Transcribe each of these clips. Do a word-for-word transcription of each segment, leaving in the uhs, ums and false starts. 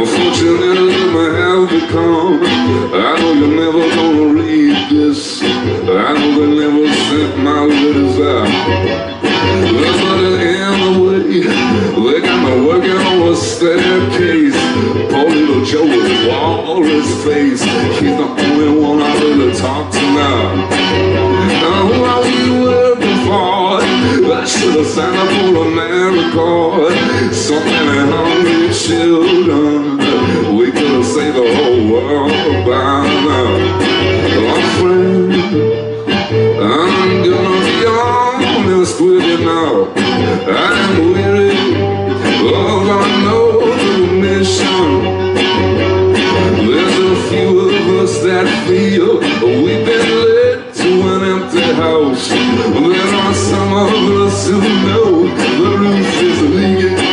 Fortunate as I may have become, I know you're never gonna read this. I know they never sent my letters out. That's not the end of the way. They got me working on a staircase. Poor little Joe with walrus face. He's the only one I really talk to now. Now who are you working for? I should have signed up for America. So many hungry children. We could have saved the whole world by now. My friend, I'm gonna be honest with you now. I'm weary of unknown mission. There's a few of us that feel we've been led to an empty house. There are some of us who know the roof is leaking.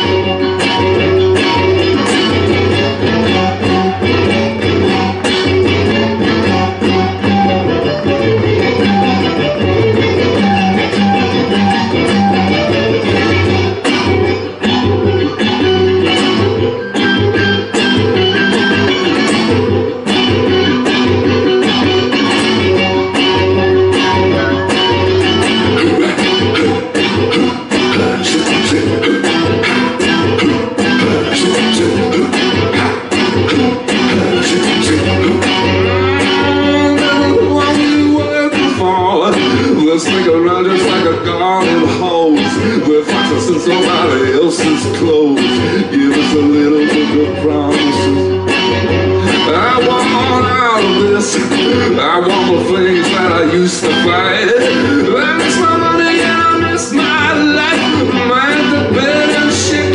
Let's make around just like a garden hose. We're practicing somebody else's clothes. Give us a little bit of promises. I want out of this. I want the things that I used to fight. I miss my money and I miss my life. I'm the bed in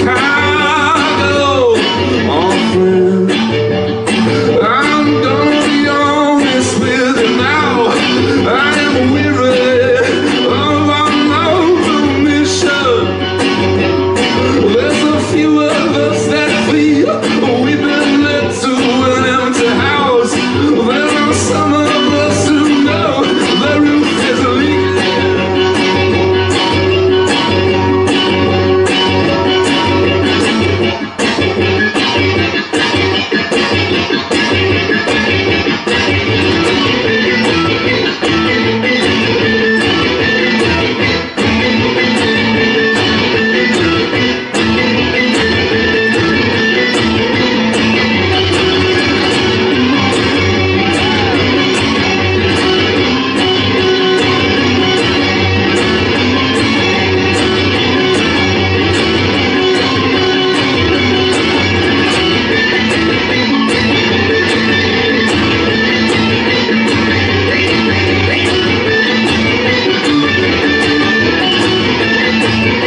Chicago. Oh, friend, I'm gonna be honest with you now. I am weary.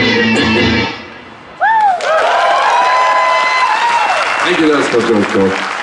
Thank you, that's Coach.